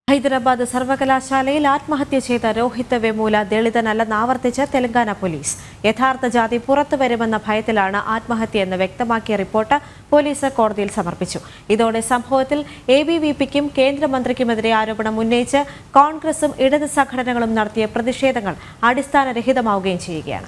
ഹൈദരാബാദ് സർവകലാശാലയിൽ ആത്മഹത്യ ചെയ്ത രോഹിത് വെമുല ദളിതനല്ലെന്ന് ആവർത്തിച്ച് തെലങ്കാന പോലീസ്. യഥാർത്ഥ ജാതി പുറത്തുവരുമെന്ന ഭയത്തിലാണ് ആത്മഹത്യയെന്ന് വ്യക്തമാക്കിയ റിപ്പോർട്ട് പോലീസ് കോടതിയിൽ സമർപ്പിച്ചു. ഇതോടെ സംഭവത്തിൽ ABVPക്കും കേന്ദ്രമന്ത്രിക്കുമെതിരെ ആരോപണം ഉന്നയിച്ച് കോൺഗ്രസും ഇടത് സംഘടനകളും നടത്തിയ പ്രതിഷേധങ്ങൾ അടിസ്ഥാനരഹിതമാവുകയും ചെയ്യുകയാണ്.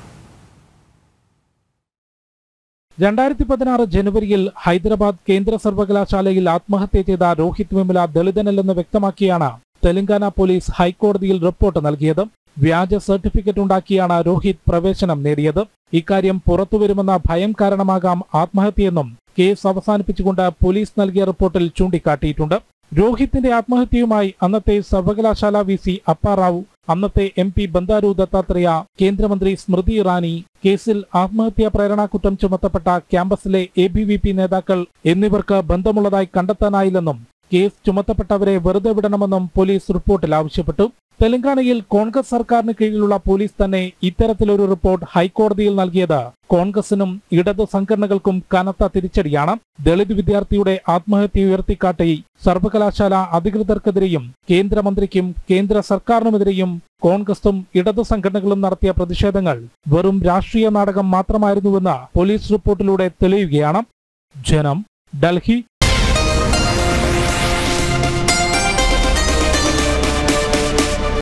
2016 ജനുവരിയിൽ ഹൈദരാബാദ് കേന്ദ്ര സർവകലാശാലയിൽ ആത്മഹത്യ ചെയ്ത രോഹിത് വെമുല ദളിതനല്ലെന്ന് വ്യക്തമാക്കിയാണ് തെലങ്കാന പോലീസ് ഹൈക്കോടതിയിൽ റിപ്പോർട്ട് നൽകിയത്. വ്യാജ സർട്ടിഫിക്കറ്റ് ഉണ്ടാക്കിയാണ് രോഹിത് പ്രവേശനം നേടിയത്. ഇക്കാര്യം പുറത്തുവരുമെന്ന ഭയം കാരണമാകാം ആത്മഹത്യയെന്നും കേസ് അവസാനിപ്പിച്ചുകൊണ്ട് പോലീസ് നൽകിയ റിപ്പോർട്ടിൽ ചൂണ്ടിക്കാട്ടിയിട്ടുണ്ട്. രോഹിത്തിന്റെ ആത്മഹത്യയുമായി അന്നത്തെ സർവകലാശാല VC അപ്പാറാവു, അന്നത്തെ MP ബന്ദാരു ദത്താത്രേയ, കേന്ദ്രമന്ത്രി സ്മൃതി ഇറാനി, കേസിൽ ആത്മഹത്യാ പ്രേരണാകുറ്റം ചുമത്തപ്പെട്ട ക്യാമ്പസിലെ ABVP നേതാക്കൾ എന്നിവർക്ക് ബന്ധമുള്ളതായി കണ്ടെത്താനായില്ലെന്നും കേസ് ചുമത്തപ്പെട്ടവരെ വെറുതെ വിടണമെന്നും പോലീസ് റിപ്പോർട്ടിൽ ആവശ്യപ്പെട്ടു. തെലങ്കാനയിൽ കോൺഗ്രസ് സർക്കാരിന് കീഴിലുള്ള പോലീസ് തന്നെ ഇത്തരത്തിലൊരു റിപ്പോർട്ട് ഹൈക്കോടതിയിൽ നൽകിയത് കോൺഗ്രസിനും ഇടത് സംഘടനകൾക്കും കനത്ത തിരിച്ചടിയാണ്. ദളിത് വിദ്യാർത്ഥിയുടെ ആത്മഹത്യ ഉയർത്തിക്കാട്ടി സർവകലാശാല അധികൃതർക്കെതിരെയും കേന്ദ്രമന്ത്രിക്കും കേന്ദ്ര സർക്കാരിനുമെതിരെയും കോൺഗ്രസും ഇടത് സംഘടനകളും നടത്തിയ പ്രതിഷേധങ്ങൾ വെറും രാഷ്ട്രീയ നാടകം മാത്രമായിരുന്നുവെന്ന് പോലീസ് റിപ്പോർട്ടിലൂടെ തെളിയുകയാണ്. ജനം, ഡൽഹി.